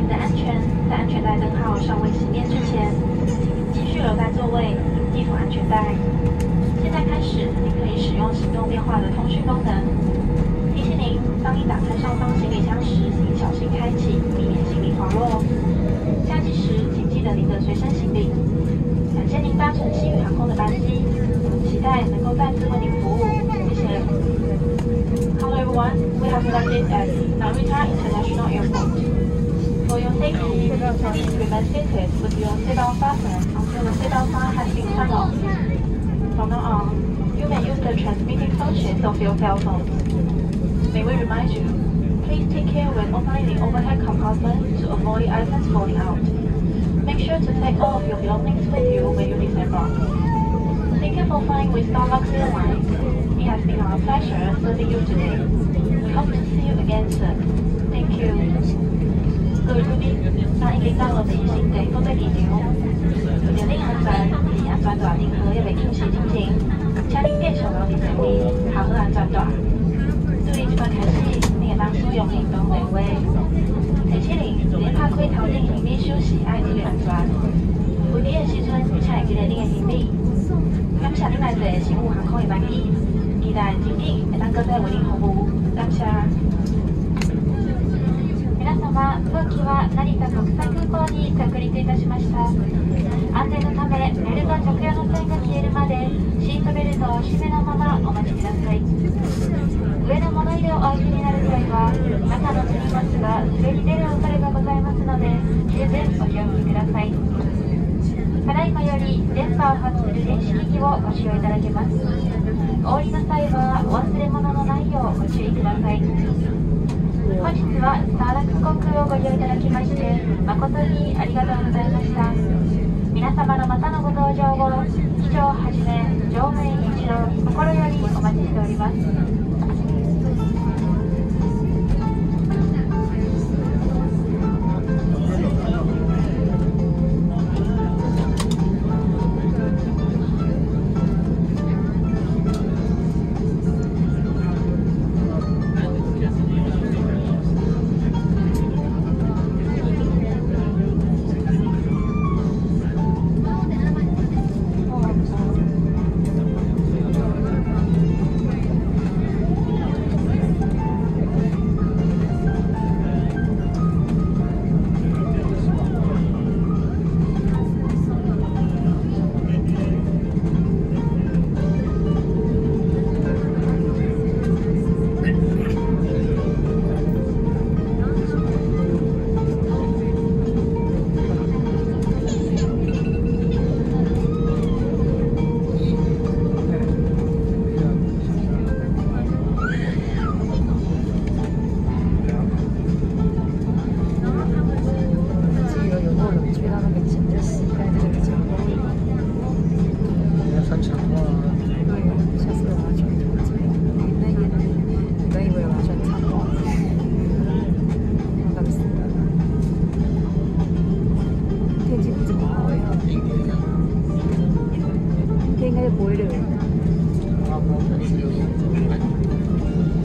的安全，在安全带灯号尚未熄灭之前，请继续留在座位，系服安全带。现在开始，您可以使用行动电话的通讯功能。提醒您，当你打开上方行李箱时，请小心开启，避免行李滑落。下机时，请记得您的随身行李。感谢您搭乘西宇航空的班机，我们期待能够再次为您服务。谢谢。Hello everyone, we have landed at Narita International Airport. For your safety, please remain seated with your seatbelt fastened until the seatbelt sign has been turned off. From now on, you may use the transmitting functions of your cell phones. May we remind you, please take care when opening the overhead compartment to avoid items falling out. Make sure to take all of your belongings with you when you disembark. Thank you for flying with Starlux Airlines. It has been our pleasure serving you today. We hope to see you again soon. Thank you. 各位贵賓，當已經到我哋成地方的現場，為咗呢個安全，安全帶任何一個警示提醒，請您繼續留意行李，好好安全帶。對這班開始，你會當使用行動電話。提醒您，您拍開頭頂行李箱時愛注意安全。回程的時陣，請會記得您的行李。感謝您來坐新宇航空的班機，期待前景會當擱再為您服務。感謝。皆様、当機は成田国際空港に着陸いたしました。安全のため、ベルト着用の線が消えるまで、シートベルトを締めのままお待ちください。上の物入れをお開けになる際は、中の荷物が滑り出る恐れがございますので、十分お気をつけください。ただいまより電波を発する電子機器をご使用いただけます。お降りの際は、お忘れ物のないようご注意ください。本日はスターラック航空をご利用いただきまして誠にありがとうございました。皆様のまたのご搭乗を機長をはじめ乗務員一同心よりお待ちしております。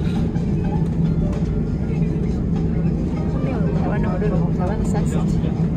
台湾的30几。